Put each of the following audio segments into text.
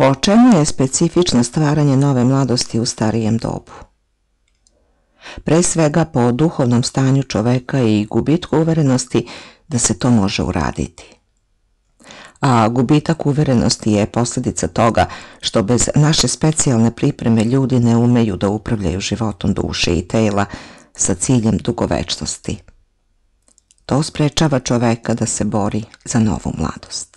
Po čemu je specifično stvaranje nove mladosti u starijem dobu? Pre svega po duhovnom stanju čoveka i gubitku uverenosti da se to može uraditi. A gubitak uverenosti je posljedica toga što bez naše specijalne pripreme ljudi ne umeju da upravljaju životom duše i tela sa ciljem dugovečnosti. To sprečava čoveka da se bori za novu mladost.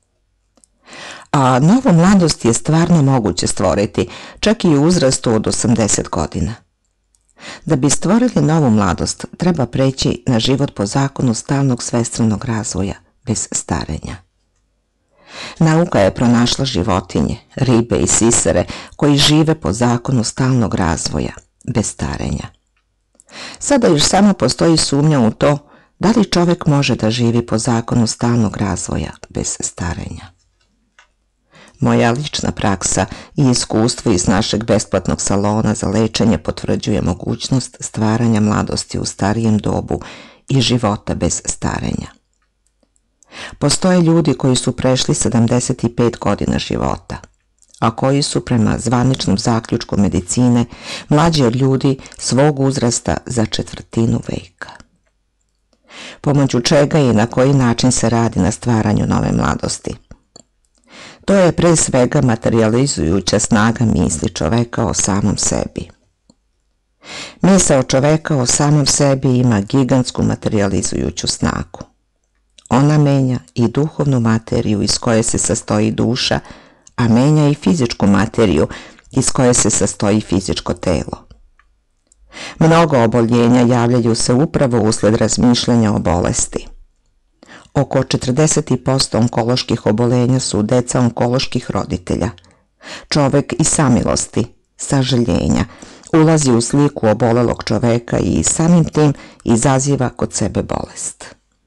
A novu mladost je stvarno moguće stvoriti, čak i u uzrastu od 80 godina. Da bi stvorili novu mladost, treba preći na život po zakonu stalnog svestranog razvoja, bez starenja. Nauka je pronašla životinje, ribe i sisare koji žive po zakonu stalnog razvoja, bez starenja. Sada još samo postoji sumnja u to da li čovek može da živi po zakonu stalnog razvoja, bez starenja. Moja lična praksa i iskustvo iz našeg besplatnog salona za lečenje potvrđuje mogućnost stvaranja mladosti u starijem dobu i života bez starenja. Postoje ljudi koji su prešli 75 godina života, a koji su prema zvaničnom zaključku medicine mlađi od ljudi svog uzrasta za četvrtinu veka. Pomoću čega i na koji način se radi na stvaranju nove mladosti? To je pre svega materializujuća snaga misli čoveka o samom sebi. Misao čoveka o samom sebi ima gigantsku materializujuću snagu. Ona menja i duhovnu materiju iz koje se sastoji duša, a menja i fizičku materiju iz koje se sastoji fizičko telo. Mnogo oboljenja javljaju se upravo usled razmišljanja o bolesti. Oko 40% onkoloških obolenja su deca onkoloških roditelja. Čovek iz samilosti, sažaljenja, ulazi u sliku obolelog čoveka i samim tim izaziva kod sebe bolest.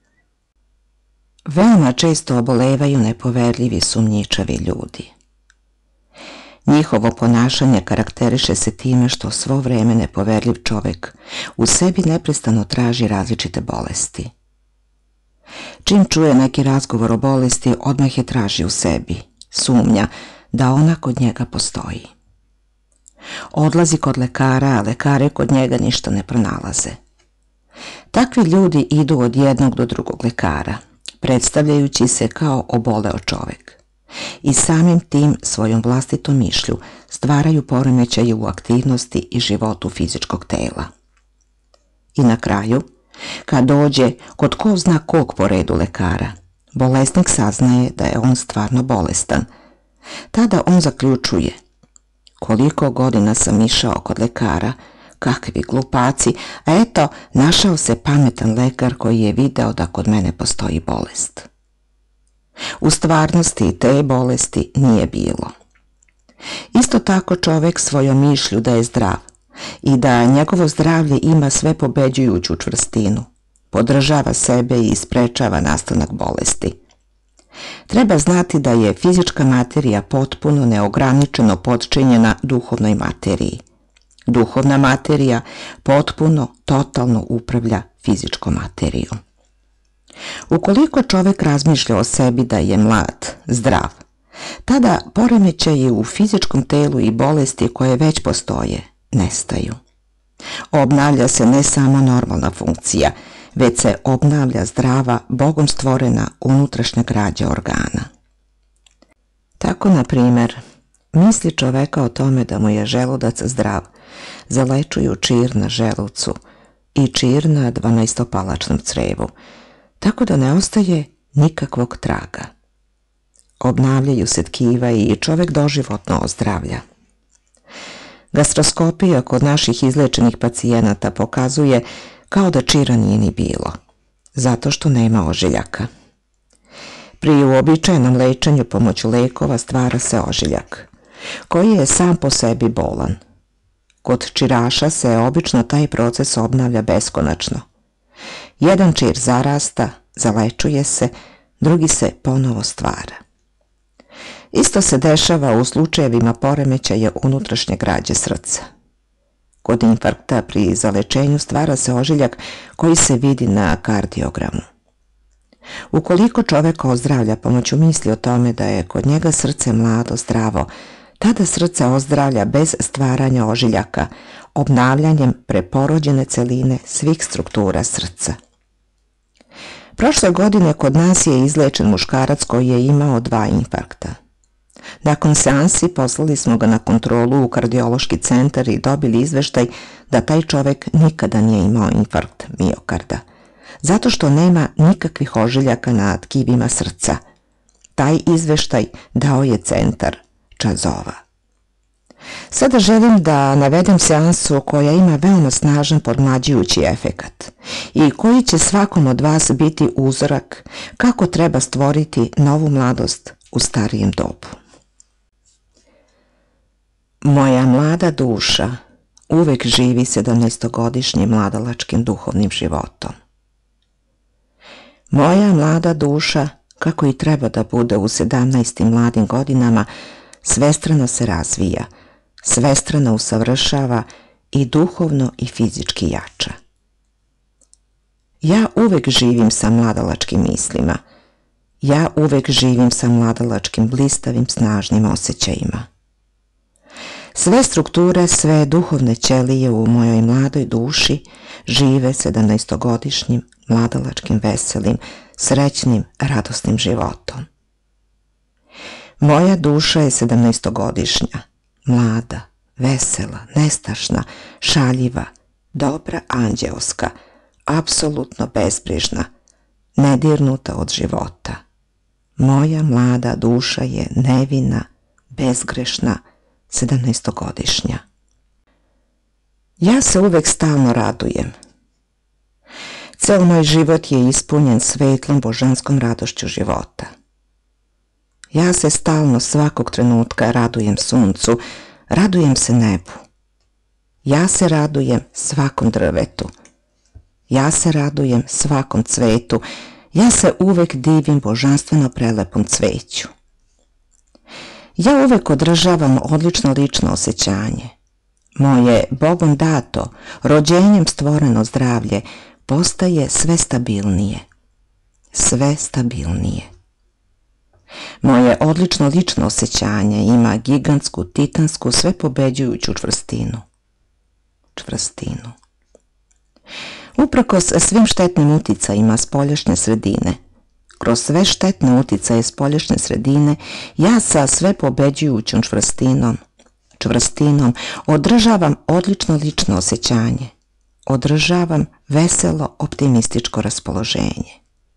Veoma često obolevaju nepoverljivi sumnjičavi ljudi. Njihovo ponašanje karakteriše se time što svo vreme nepoverljiv čovek u sebi neprestano traži različite bolesti. Čim čuje neki razgovor o bolesti, odmah je traži u sebi, sumnja da ona kod njega postoji. Odlazi kod lekara, a lekare kod njega ništa ne pronalaze. Takvi ljudi idu od jednog do drugog lekara, predstavljajući se kao oboleo čovek, i samim tim svojom vlastitom mišlju stvaraju poremećaje u aktivnosti i životu fizičkog tela. I na kraju, kad dođe kod ko zna kog po redu lekara, bolesnik saznaje da je on stvarno bolestan. Tada on zaključuje: koliko godina sam išao kod lekara, kakvi glupaci, a eto, našao se pametan lekar koji je video da kod mene postoji bolest. U stvarnosti te bolesti nije bilo. Isto tako čovek svojom mišlju da je zdrav i da njegovo zdravlje ima sve pobeđujuću čvrstinu, podržava sebe i sprečava nastanak bolesti. Treba znati da je fizička materija potpuno neograničeno potčinjena duhovnoj materiji. Duhovna materija potpuno, totalno upravlja fizičkom materijom. Ukoliko čovek razmišlja o sebi da je mlad, zdrav, tada poremećaji u fizičkom telu i bolesti koje već postoje nestaju. Obnavlja se ne samo normalna funkcija, već se obnavlja zdrava, Bogom stvorena unutrašnja građa organa. Tako, na primjer, misli čoveka o tome da mu je želudac zdrav zalečuju čir na želucu i čir na 12-palačnom crevu, tako da ne ostaje nikakvog traga. Obnavljaju se tkiva i čovek doživotno ozdravlja. Gastroskopija kod naših izlečenih pacijenata pokazuje kao da čira nije ni bilo, zato što nema ožiljaka. Pri uobičajenom lečenju pomoću lekova stvara se ožiljak, koji je sam po sebi bolan. Kod čiraša se obično taj proces obnavlja beskonačno. Jedan čir zarasta, zalečuje se, drugi se ponovo stvara. Isto se dešava u slučajevima poremećaja unutrašnje građe srca. Kod infarkta pri zalečenju stvara se ožiljak koji se vidi na kardiogramu. Ukoliko čovjek ozdravlja pomoću misli o tome da je kod njega srce mlado, zdravo, tada srce ozdravlja bez stvaranja ožiljaka, obnavljanjem preporođene celine svih struktura srca. Prošle godine kod nas je izlečen muškarac koji je imao 2 infarkta. Nakon seansi poslali smo ga na kontrolu u kardiološki centar i dobili izveštaj da taj čovjek nikada nije imao infarkt miokarda, zato što nema nikakvih ožiljaka na tkivima srca. Taj izveštaj dao je centar Čazova. Sada želim da navedem seansu koja ima veoma snažan podmlađujući efekat i koji će svakom od vas biti uzorak kako treba stvoriti novu mladost u starijem dobu. Moja mlada duša uvek živi 17-godišnjim mladalačkim duhovnim životom. Moja mlada duša, kako i treba da bude u 17. mladim godinama, svestrano se razvija, svestrano usavršava i duhovno i fizički jača. Ja uvek živim sa mladalačkim mislima. Ja uvek živim sa mladalačkim blistavim snažnim osjećajima. Sve strukture, sve duhovne ćelije u mojoj mladoj duši žive 17-godišnjim mladalačkim veselim, srećnim, radosnim životom. Moja duša je 17-godišnja, mlada, vesela, nestašna, šaljiva, dobra anđeoska, apsolutno bezbrižna, nedirnuta od života. Moja mlada duša je nevina, bezgrešna, 17-godišnja. Ja se uvek stalno radujem. Ceo moj život je ispunjen svetlom božanskom radošću života. Ja se stalno svakog trenutka radujem suncu, radujem se nebu. Ja se radujem svakom drvetu. Ja se radujem svakom cvetu. Ja se uvek divim božanstveno prelepom cveću. Ja uvek održavam odlično lično osjećanje. Moje Bogom dato, rođenjem stvoreno zdravlje postaje sve stabilnije. Sve stabilnije. Moje odlično lično osjećanje ima gigantsku, titansku, sve pobeđujuću čvrstinu. Čvrstinu. Uprkos svim štetnim uticajima spoljašnje sredine, kroz sve štetne uticaje spoljašnje sredine, ja sa sve pobeđujućom čvrstinom održavam odlično lično osjećanje. Održavam veselo optimističko raspoloženje.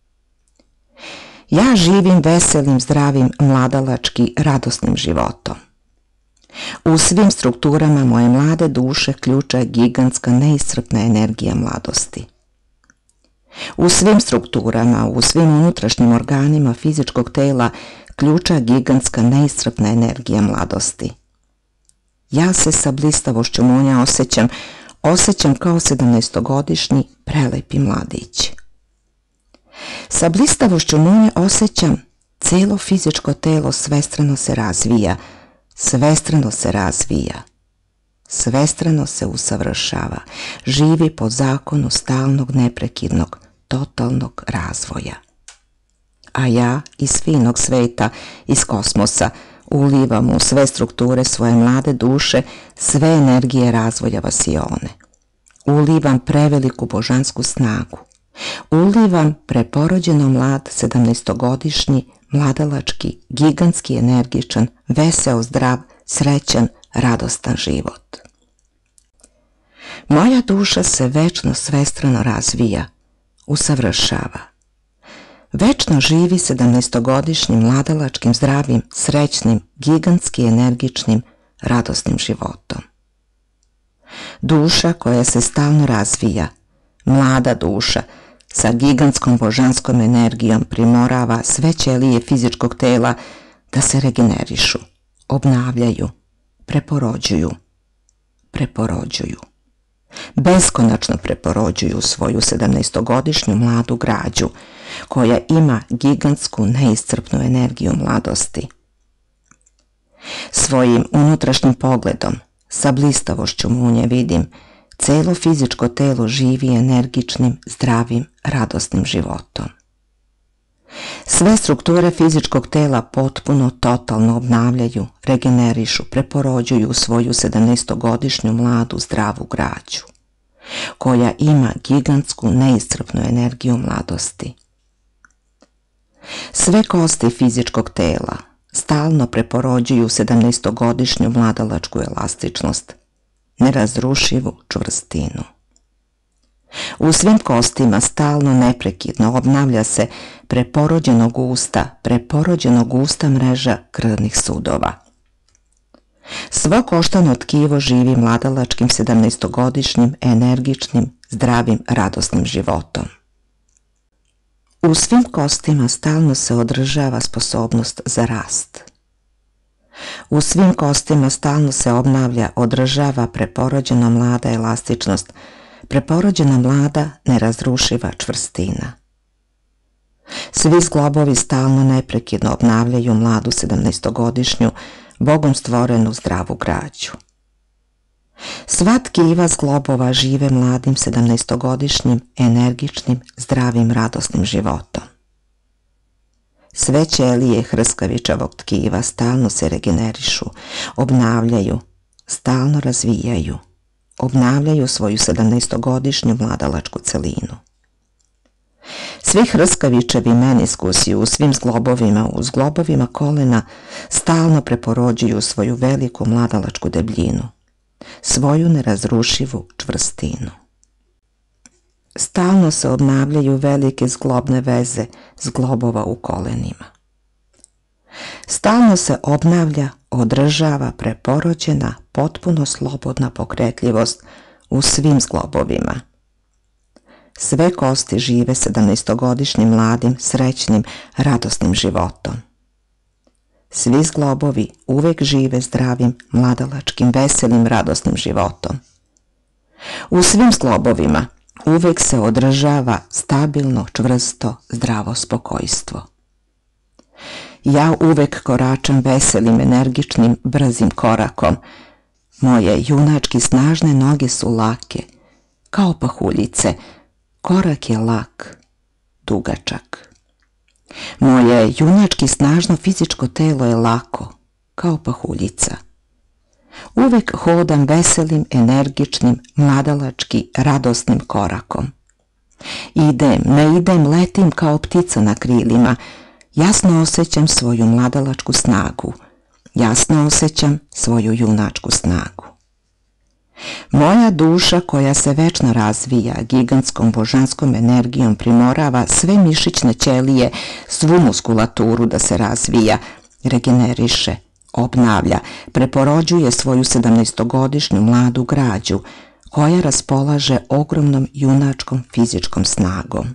Ja živim veselim, zdravim, mladalački, radosnim životom. U svim strukturama moje mlade duše ključa je gigantska, neiscrpna energija mladosti. U svim strukturama, u svim unutrašnjim organima fizičkog tela ključa gigantska, neiscrpna energija mladosti. Ja se sa blistavošću munja osjećam kao 17-godišnji prelepi mladić. Sa blistavošću munje osjećam celo fizičko telo svestrano se razvija, svestrano se razvija, svestrano se usavršava, živi po zakonu stalnog, neprekidnog, totalnog razvoja. A ja iz finog sveta, iz kosmosa, ulivam u sve strukture svoje mlade duše sve energije razvoja vasione. Ulivam preveliku božansku snagu. Ulivam preporođeno mlad 17-godišnji, mladalački, gigantski, energičan, veseo, zdrav, srećan, radostan život. Moja duša se večno svestrano razvija, usavršava. Večno živi 17-godišnjim, mladalačkim, zdravim, srećnim, gigantski, energičnim, radosnim životom. Duša koja se stalno razvija, mlada duša, sa gigantskom božanskom energijom primorava sve ćelije fizičkog tela da se regenerišu, obnavljaju, preporođuju. Beskonačno preporođuju svoju 17-godišnju mladu građu, koja ima gigantsku, neiscrpnu energiju mladosti. Svojim unutrašnjim pogledom, sa blistavošću munje vidim, celo fizičko telo živi energičnim, zdravim, radosnim životom. Sve strukture fizičkog tela potpuno, totalno obnavljaju, regenerišu, preporođuju svoju 17-godišnju mladu zdravu građu, koja ima gigantsku, neiscrpnu energiju mladosti. Sve kosti fizičkog tela stalno preporođuju 17-godišnju mladalačku elastičnost, nerazrušivu čvrstinu. U svim kostima stalno neprekidno obnavlja se preporođenog usta mreža krvnih sudova. Svo koštano tkivo živi mladalačkim 17-godišnjim, energičnim, zdravim, radosnim životom. U svim kostima stalno se održava sposobnost za rast. U svim kostima stalno se obnavlja, održava preporođena mlada elastičnost, preporođena mlada nerazrušiva čvrstina. Svi zglobovi stalno neprekidno obnavljaju mladu 17-godišnju, Bogom stvorenu zdravu građu. Sva tkiva zglobova žive mladim 17-godišnjim, energičnim, zdravim, radosnim životom. Sve ćelije hrskavičavog tkiva stalno se regenerišu, obnavljaju, stalno razvijaju, obnavljaju svoju 17-godišnju mladalačku celinu. Svi hrskavičevi meniskusi u svim zglobovima, u zglobovima kolena, stalno preporođuju svoju veliku mladalačku debljinu, svoju nerazrušivu čvrstinu. Stalno se obnavljaju velike zglobne veze zglobova u kolenima. Stalno se obnavlja, održava preporođena, potpuno slobodna pokretljivost u svim zglobovima. Sve kosti žive 17-godišnjim mladim, srećnim, radosnim životom. Svi zglobovi uvek žive zdravim, mladalačkim, veselim, radosnim životom. U svim zglobovima uvek se održava stabilno, čvrsto, zdravo spokojstvo. Ja uvek koračam veselim, energičnim, brzim korakom. Moje junački snažne noge su lake, kao pahuljice. Korak je lak, dugačak. Moje junački snažno fizičko telo je lako, kao pahuljica. Uvek hodam veselim, energičnim, mladalački, radosnim korakom. Idem, ne idem, letim kao ptica na krilima. Jasno osjećam svoju mladalačku snagu. Jasno osjećam svoju junačku snagu. Moja duša koja se večno razvija, gigantskom božanskom energijom primorava sve mišićne ćelije, svu muskulaturu da se razvija, regeneriše, obnavlja, preporođuje svoju 17-godišnju mladu građu, koja raspolaže ogromnom junačkom fizičkom snagom.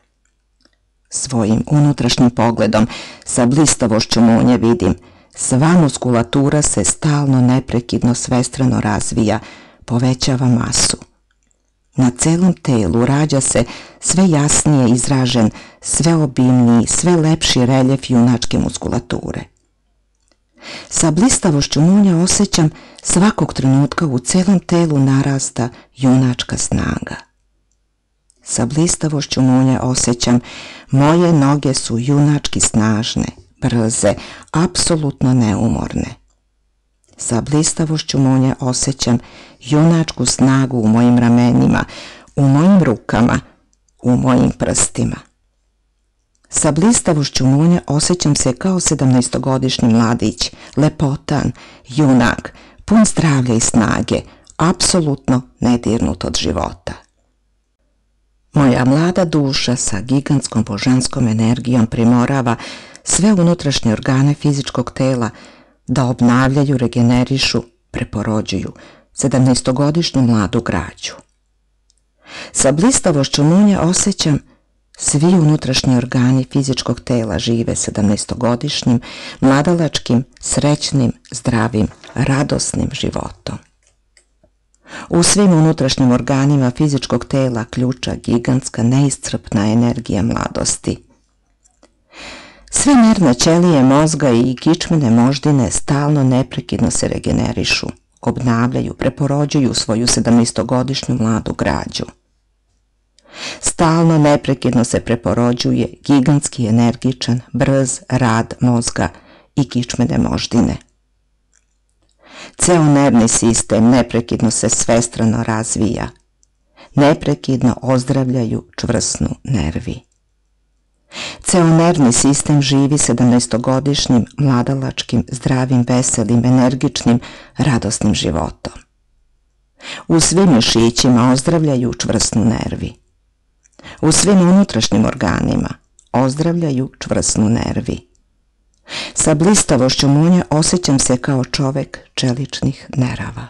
Svojim unutrašnjim pogledom, sa blistavošću munje vidim, sva muskulatura se stalno, neprekidno, svestrano razvija, povećava masu. Na celom telu rađa se sve jasnije izražen, sve obimniji, sve lepši reljef junačke muskulature. Sa blistavošću munja osjećam svakog trenutka u celom telu narasta junačka snaga. Sa blistavošću munja osjećam moje noge su junački snažne, brze, apsolutno neumorne. Sa blistavošću munja osjećam junačku snagu u mojim ramenima, u mojim rukama, u mojim prstima. Sa blistavošću munja osjećam se kao 17-godišnji mladić, lepotan, junak, pun zdravlja i snage, apsolutno nedirnut od života. Moja mlada duša sa gigantskom božanskom energijom primorava sve unutrašnje organe fizičkog tela da obnavljaju, regenerišu, preporođuju 17-godišnju mladu građu. Sa blistavošću munja osjećam svi unutrašnji organi fizičkog tela žive 17-godišnjim, mladalačkim, srećnim, zdravim, radosnim životom. U svim unutrašnjim organima fizičkog tela ključa gigantska, neiscrpna energija mladosti. Sve nervne ćelije mozga i kičmene moždine stalno neprekidno se regenerišu, obnavljaju, preporođuju svoju 17-godišnju mladu građu. Stalno neprekidno se preporođuje gigantski energičan, brz rad mozga i kičmene moždine. Ceo nervni sistem neprekidno se svestrano razvija. Neprekidno ozdravljaju čvrsnu nervi. Ceo nervni sistem živi 17-godišnjim, mladalačkim, zdravim, veselim, energičnim, radosnim životom. U svim mišićima ozdravljaju čvrsnu nervi. U svim unutrašnjim organima ozdravljaju čvrsnu nervi. Sa blistavošću munje osjećam se kao čovek čeličnih nerava.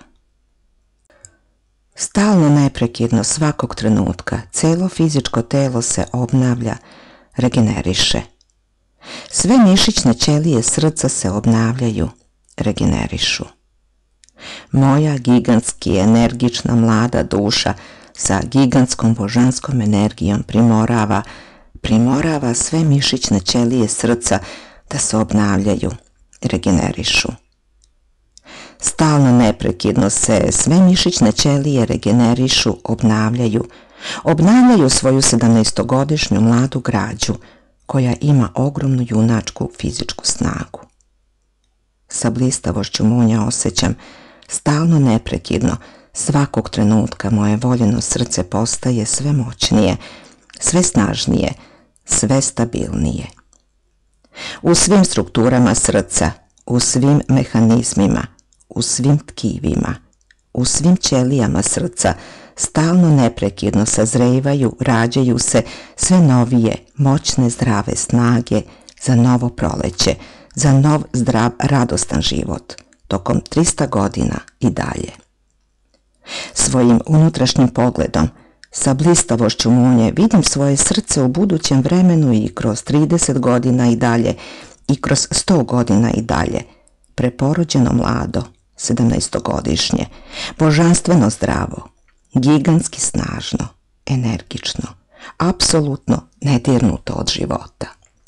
Stalno neprekidno svakog trenutka celo fizičko telo se obnavlja, regeneriše. Sve mišićne ćelije srca se obnavljaju, regenerišu. Moja gigantski energična mlada duša sa gigantskom božanskom energijom primorava sve mišićne ćelije srca da se obnavljaju, regenerišu. Stalno neprekidno se sve mišićne ćelije regenerišu, obnavljaju svoju 17-godišnju mladu građu koja ima ogromnu junačku fizičku snagu. Sa blistavošću munja osjećam stalno neprekidno svakog trenutka moje voljeno srce postaje sve moćnije, sve snažnije, sve stabilnije. U svim strukturama srca, u svim mehanizmima, u svim tkivima, u svim ćelijama srca stalno neprekidno sazrevaju, rađaju se sve novije, moćne, zdrave snage za novo proleće, za nov, zdrav, radostan život, tokom 300 godina i dalje. Svojim unutrašnjim pogledom, sa blistavošću munje, vidim svoje srce u budućem vremenu i kroz 30 godina i dalje, i kroz 100 godina i dalje, preporođeno mlado, 17-godišnje, božanstveno zdravo, gigantski snažno, energično, apsolutno nedirnuto od života.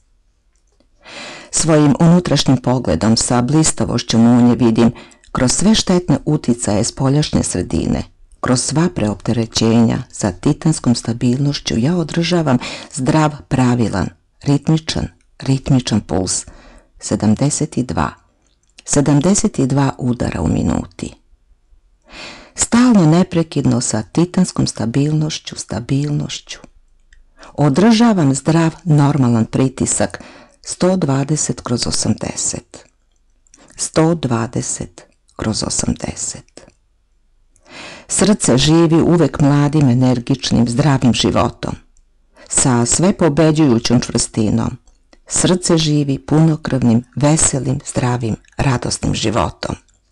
Svojim unutrašnjim pogledom sa blistavošću munje vidim kroz sve štetne uticaje spoljašnje sredine, kroz sva preopterećenja sa titanskom stabilnošću ja održavam zdrav, pravilan, ritmičan puls, 72 udara u minuti. Stalno neprekidno sa titanskom stabilnošću. Održavam zdrav, normalan pritisak 120/80. 120/80. Srce živi uvek mladim, energičnim, zdravim životom. Sa sve pobeđujućom čvrstinom. Srce živi punokrvnim, veselim, zdravim, radosnim životom.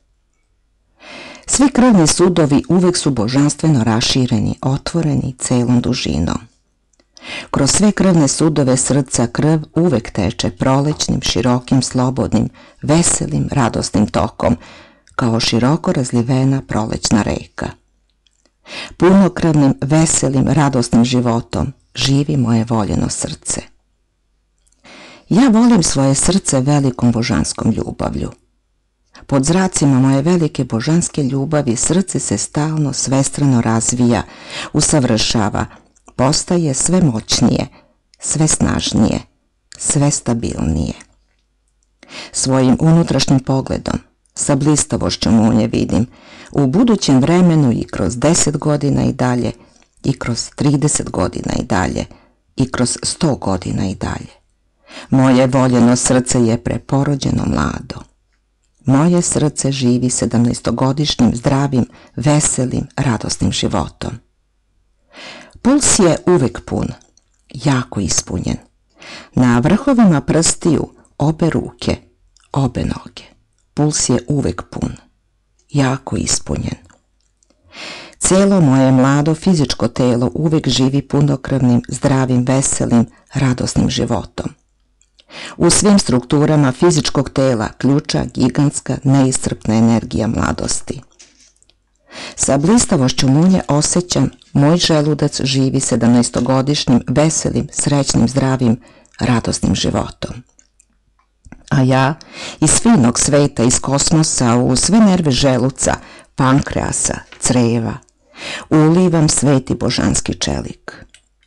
Svi krvni sudovi uvek su božanstveno rašireni, otvoreni celom dužinom. Kroz sve krvne sudove srca krv uvek teče prolećnim, širokim, slobodnim, veselim, radosnim tokom, kao široko razlivena prolećna reka. Punokrvnim, veselim, radosnim životom živi moje voljeno srce. Ja volim svoje srce velikom božanskom ljubavlju. Pod zracima moje velike božanske ljubavi srce se stalno svestrano razvija, usavršava, postaje sve moćnije, sve snažnije, sve stabilnije. Svojim unutrašnjim pogledom, sa blistavošću munje vidim, u budućem vremenu i kroz 10 godina i dalje, i kroz 30 godina i dalje, i kroz 100 godina i dalje. Moje voljeno srce je preporođeno mlado. Moje srce živi 17-godišnjim, zdravim, veselim, radosnim životom. Puls je uvek pun, jako ispunjen. Na vrhovima prstiju obe ruke, obe noge. Puls je uvek pun, jako ispunjen. Celo moje mlado fizičko telo uvek živi punokrvnim, zdravim, veselim, radosnim životom. U svim strukturama fizičkog tela ključa gigantska, neiscrpna energija mladosti. Sa blistavošću munje osjećam moj želudac živi 17-godišnjim, veselim, srećnim, zdravim, radosnim životom. A ja iz finog sveta, iz kosmosa, u sve nerve želuca, pankreasa, creva, ulivam sveti božanski čelik.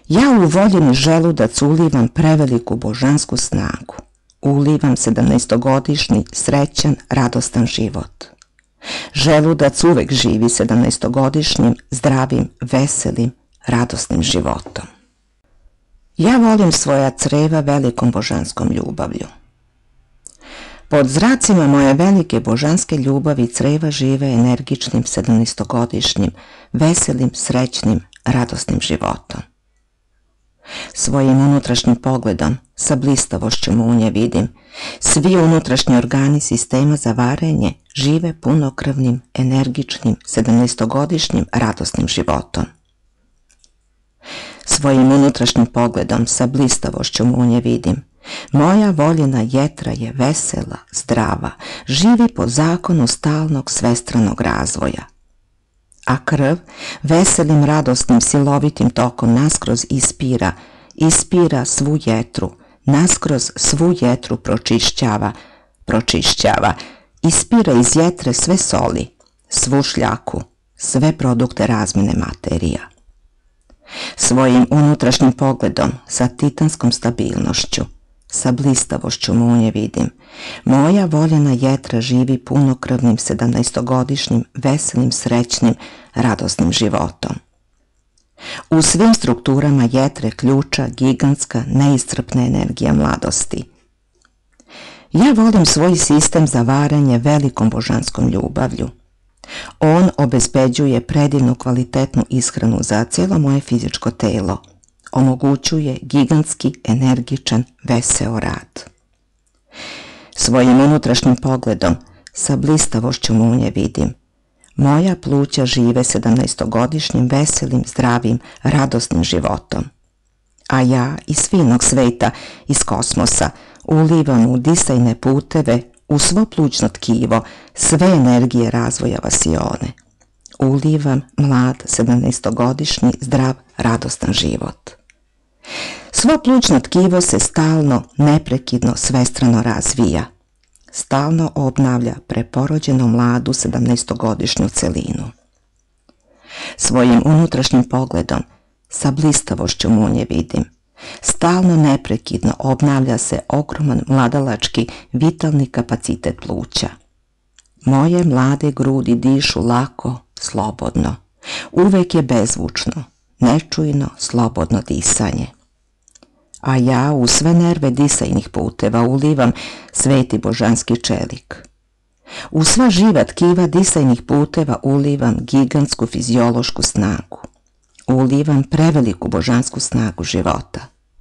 Ja u voljeni želudac ulivam preveliku božansku snagu. Ulivam 17-godišnji, srećan, radostan život. Želudac uvek živi 17-godišnjim, zdravim, veselim, radosnim životom. Ja volim svoja creva velikom božanskom ljubavlju. Pod zracima moje velike božanske ljubavi creva žive energičnim 17-godišnjim, veselim, srećnim, radosnim životom. Svojim unutrašnjim pogledom, sa blistavošću munje vidim, svi unutrašnji organi sistema za varenje žive punokrvnim, energičnim, 17-godišnjim, radosnim životom. Svojim unutrašnjim pogledom, sa blistavošću munje vidim, moja voljena jetra je vesela, zdrava, živi po zakonu stalnog svestranog razvoja. A krv veselim, radosnim, silovitim tokom naskroz ispira svu jetru, naskroz svu jetru pročišćava, ispira iz jetre sve soli, svu šljaku, sve produkte razmene materija. Svojim unutrašnjim pogledom, sa titanskom stabilnošću, sa blistavošću munje vidim, moja voljena jetra živi punokrvnim 17-godišnjim, veselim, srećnim, radosnim životom. U svim strukturama jetre ključa gigantska, neiscrpna energija mladosti. Ja volim svoj sistem za varenje velikom božanskom ljubavlju. On obezbeđuje predivnu kvalitetnu ishranu za cijelo moje fizičko telo. Omogućuje gigantski, energičan, veseo rad. Svojim unutrašnjim pogledom, sa blistavošću munje vidim, moja pluća žive 17-godišnjim, veselim, zdravim, radosnim životom. A ja iz finog sveta, iz kosmosa, ulivam u disajne puteve, u svo plućno tkivo, sve energije razvoja vasione. Ulivam mlad, 17-godišnji, zdrav, radostan život. Svo plućno tkivo se stalno, neprekidno, svestrano razvija. Stalno obnavlja preporođenu mladu 17-godišnju celinu. Svojim unutrašnjim pogledom, sa blistavošću munje vidim, stalno neprekidno obnavlja se ogroman mladalački, vitalni kapacitet pluća. Moje mlade grudi dišu lako, slobodno. Uvek je bezvučno, nečujno, slobodno disanje. A ja u sve nerve disajnih puteva ulivam sveti božanski čelik. U sva živa tkiva disajnih puteva ulivam gigantsku fiziološku snagu. Ulivam preveliku božansku snagu života.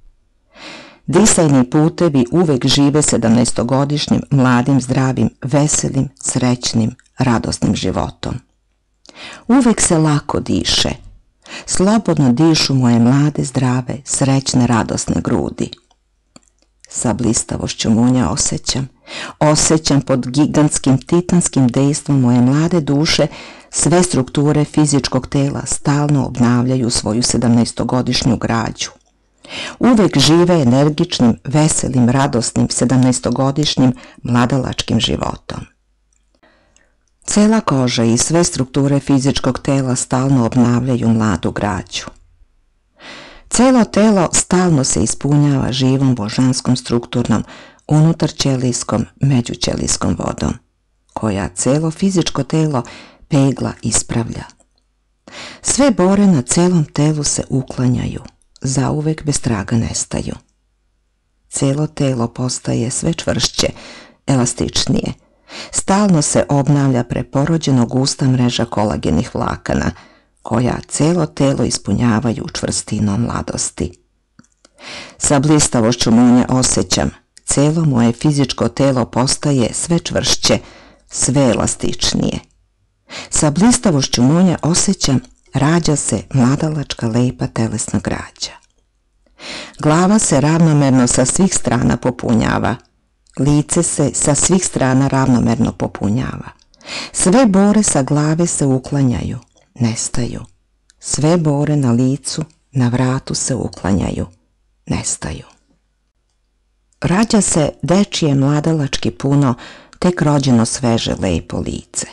Disajni putevi uvek žive 17-godišnjim, mladim, zdravim, veselim, srećnim, radosnim životom. Uvek se lako diše. Slobodno dišu moje mlade, zdrave, srećne, radosne grudi. Sa blistavošću munja osjećam pod gigantskim, titanskim dejstvom moje mlade duše, sve strukture fizičkog tela stalno obnavljaju svoju 17-godišnju građu. Uvek žive energičnim, veselim, radosnim, 17-godišnjim, mladalačkim životom. Cela koža i sve strukture fizičkog tela stalno obnavljaju mladu građu. Celo telo stalno se ispunjava živom božanskom strukturnom, unutarćelijskom, međućelijskom vodom, koja celo fizičko telo pegla ispravlja. Sve bore na celom telu se uklanjaju, zauvek bez traga nestaju. Celo telo postaje sve čvršće, elastičnije. Stalno se obnavlja preporođeno gusta mreža kolagenih vlakana, koja celo telo ispunjavaju čvrstinom mladosti. Sa blistavošću munja osjećam, celo moje fizičko telo postaje sve čvršće, sve elastičnije. Sa blistavošću munja osjećam, rađa se mladalačka lepa telesna građa. Glava se ravnomerno sa svih strana popunjava. Lice se sa svih strana ravnomerno popunjava. Sve bore sa glave se uklanjaju, nestaju. Sve bore na licu, na vratu se uklanjaju, nestaju. Rađa se dečije mladalački puno, tek rođeno sveže lepo lice.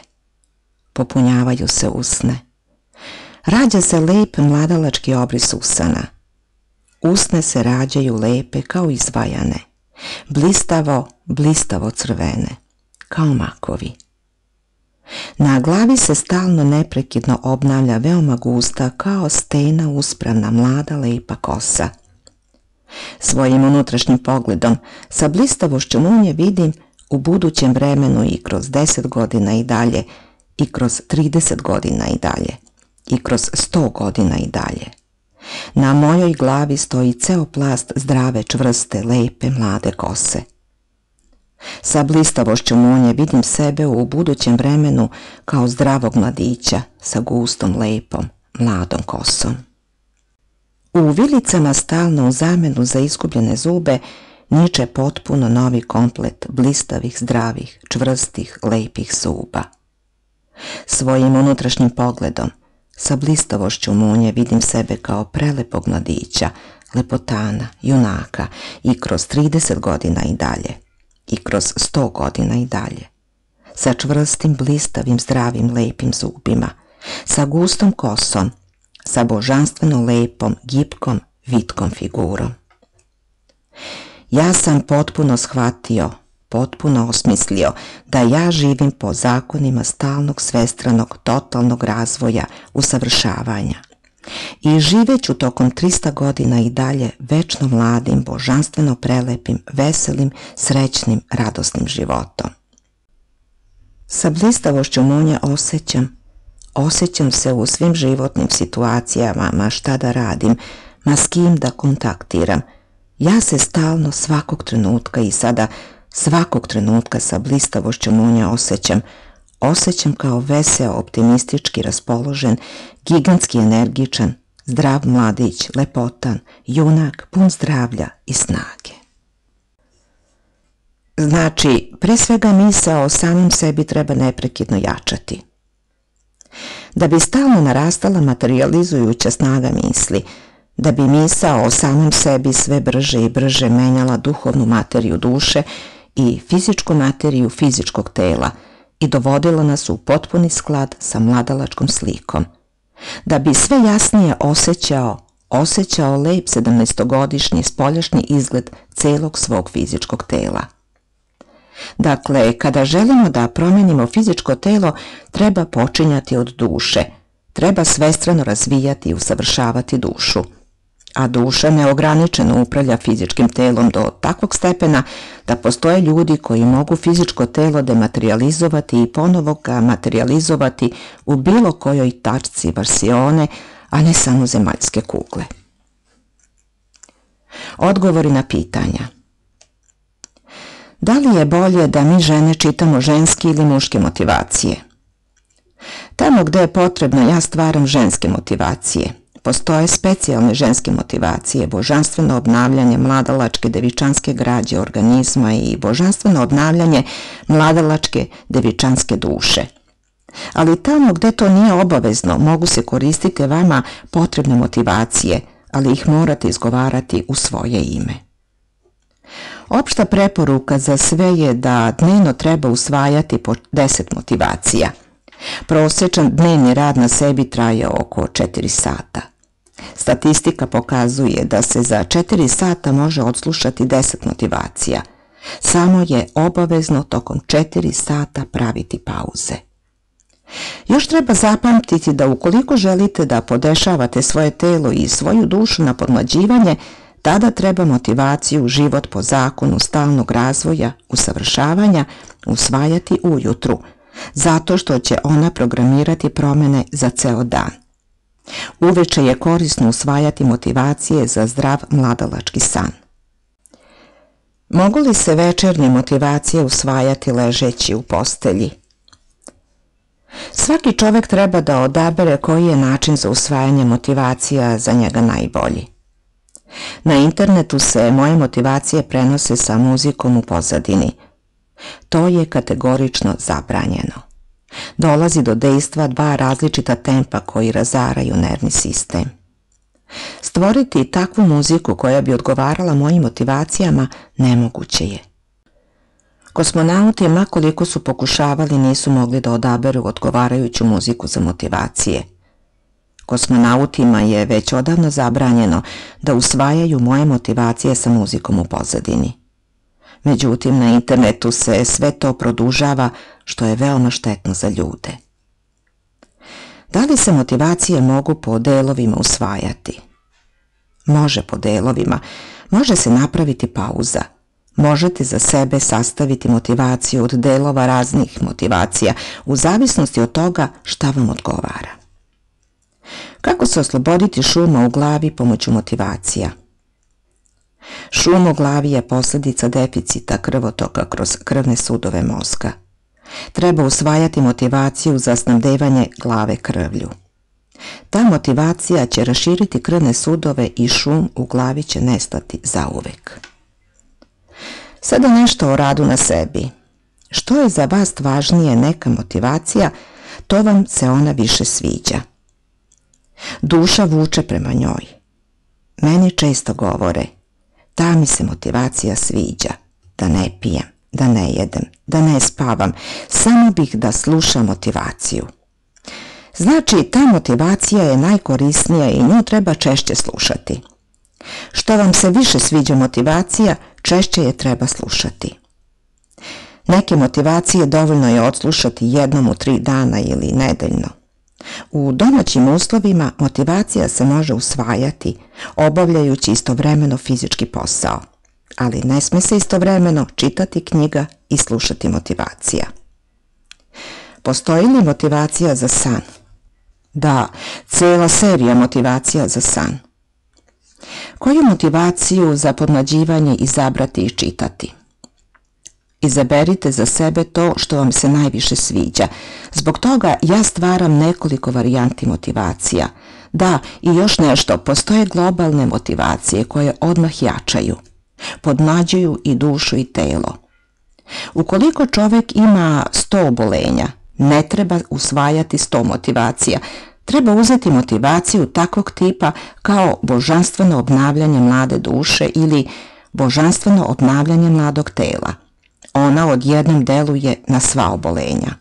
Popunjavaju se usne. Rađa se lep mladalački obris usana. Usne se rađaju lepe kao izvajane, blistavo, blistavo crvene, kao makovi. Na glavi se stalno neprekidno obnavlja veoma gusta kao stena uspravna mlada lepa kosa. Svojim unutrašnjim pogledom sa blistavošću munje vidim u budućem vremenu i kroz 10 godina i dalje, i kroz 30 godina i dalje, i kroz 100 godina i dalje. Na mojoj glavi stoji ceo plast zdrave, čvrste, lepe, mlade kose. Sa blistavošću munje vidim sebe u budućem vremenu kao zdravog mladića sa gustom, lepom, mladom kosom. U vilicama stalno u zamenu za izgubljene zube niče potpuno novi komplet blistavih, zdravih, čvrstih, lepih zuba. Svojim unutrašnjim pogledom, sa blistavošću munje vidim sebe kao prelepog mladića, lepotana, junaka i kroz 30 godina i dalje, i kroz 100 godina i dalje, sa čvrstim, blistavim, zdravim, lepim zubima, sa gustom kosom, sa božanstveno lepom, gipkom, vitkom figurom. Ja sam potpuno shvatio, potpuno osmislio da ja živim po zakonima stalnog, svestranog, totalnog razvoja, usavršavanja. I živeću tokom 300 godina i dalje večno mladim, božanstveno prelepim, veselim, srećnim, radosnim životom. Sa blistavošću munje osjećam se u svim životnim situacijama, ma šta da radim, ma s kim da kontaktiram. Ja se stalno svakog trenutka i sada svakog trenutka sa blistavošću munje osjećam kao veseo, optimistički raspoložen, gigantski energičan, zdrav mladić, lepotan, junak, pun zdravlja i snage. Znači, pre svega misao o samom sebi treba neprekidno jačati. Da bi stalno narastala materializujuća snaga misli, da bi misao o samom sebi sve brže i brže menjala duhovnu materiju duše i fizičku materiju fizičkog tela i dovodila nas u potpuni sklad sa mladalačkom slikom. Da bi sve jasnije osjećao lep 17-godišnji spoljašnji izgled celog svog fizičkog tela. Dakle, kada želimo da promenimo fizičko telo, treba počinjati od duše, treba svestrano razvijati i usavršavati dušu. A duša neograničeno upravlja fizičkim telom do takvog stepena da postoje ljudi koji mogu fizičko telo dematerializovati i ponovo ga materializovati u bilo kojoj tačci Varsione, a ne samo zemaljske kugle. Odgovori na pitanja. Da li je bolje da mi žene čitamo ženske ili muške motivacije? Tamo gde je potrebno ja stvaram ženske motivacije. Postoje specijalne ženske motivacije, božanstveno obnavljanje mladalačke devičanske građe organizma i božanstveno obnavljanje mladalačke devičanske duše. Ali tamo gde to nije obavezno mogu se koristiti vama potrebne motivacije, ali ih morate izgovarati u svoje ime. Opšta preporuka za sve je da dnevno treba usvajati po 10 motivacija. Prosječan dnevni rad na sebi traje oko 4 sata. Statistika pokazuje da se za 4 sata može odslušati 10 motivacija. Samo je obavezno tokom 4 sata praviti pauze. Još treba zapamtiti da ukoliko želite da podešavate svoje telo i svoju dušu na podmlađivanje, tada treba motivaciju život po zakonu stalnog razvoja, usavršavanja, usvajati ujutru, zato što će ona programirati promene za ceo dan. Uveče je korisno usvajati motivacije za zdrav mladalački san. Mogu li se večernje motivacije usvajati ležeći u postelji? Svaki čovek treba da odabere koji je način za usvajanje motivacija za njega najbolji. Na internetu se moje motivacije prenose sa muzikom u pozadini. To je kategorično zabranjeno. Dolazi do dejstva 2 različita tempa koji razaraju nervni sistem. Stvoriti takvu muziku koja bi odgovarala mojim motivacijama nemoguće je. Kosmonauti, ma koliko su pokušavali, nisu mogli da odaberu odgovarajuću muziku za motivacije. Kosmonautima je već odavno zabranjeno da usvajaju moje motivacije sa muzikom u pozadini. Međutim, na internetu se sve to produžava, što je veoma štetno za ljude. Da li se motivacije mogu po delovima usvajati? Može po delovima, može se napraviti pauza. Možete za sebe sastaviti motivaciju od delova raznih motivacija u zavisnosti od toga šta vam odgovara. Kako se osloboditi šuma u glavi pomoću motivacija? Šum u glavi je posljedica deficita krvotoka kroz krvne sudove mozga. Treba usvajati motivaciju za snabdevanje glave krvlju. Ta motivacija će raširiti krvne sudove i šum u glavi će nestati zauvek. Sada nešto o radu na sebi. Što je za vas važnije neka motivacija, to vam se ona više sviđa. Duša vuče prema njoj. Meni često govore, ta mi se motivacija sviđa, da ne pijem, da ne jedem, da ne spavam, samo bih da slušam motivaciju. Znači, ta motivacija je najkorisnija i nju treba češće slušati. Što vam se više sviđa motivacija, češće je treba slušati. Neke motivacije dovoljno je odslušati jednom u 3 dana ili nedeljno. U domaćim uslovima motivacija se može usvajati obavljajući istovremeno fizički posao, ali ne sme se istovremeno čitati knjiga i slušati motivacija. Postoji li motivacija za san? Da, cijela serija motivacija za san. Koju motivaciju za podmlađivanje izabrati i čitati? Izaberite za sebe to što vam se najviše sviđa. Zbog toga ja stvaram nekoliko varijanti motivacija. Da, i još nešto, postoje globalne motivacije koje odmah jačaju. Podmlađuju i dušu i telo. Ukoliko čovjek ima 100 obolenja, ne treba usvajati 100 motivacija. Treba uzeti motivaciju takvog tipa kao božanstveno obnavljanje mlade duše ili božanstveno obnavljanje mladog tela. Ona odjednom deluje na sva obolenja.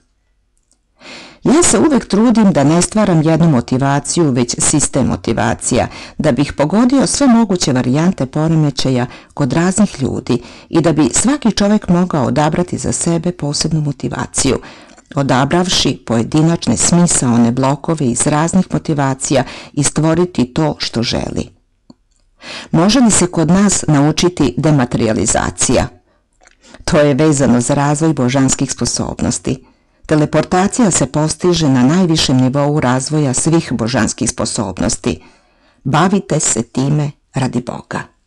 Ja se uvek trudim da ne stvaram jednu motivaciju, već sistem motivacija, da bih pogodio sve moguće varijante poremećaja kod raznih ljudi i da bi svaki čovjek mogao odabrati za sebe posebnu motivaciju, odabravši pojedinačne smisaone blokove iz raznih motivacija i stvoriti to što želi. Može li se kod nas naučiti dematerializacija? To je vezano za razvoj božanskih sposobnosti. Teleportacija se postiže na najvišem nivou razvoja svih božanskih sposobnosti. Bavite se time radi Boga.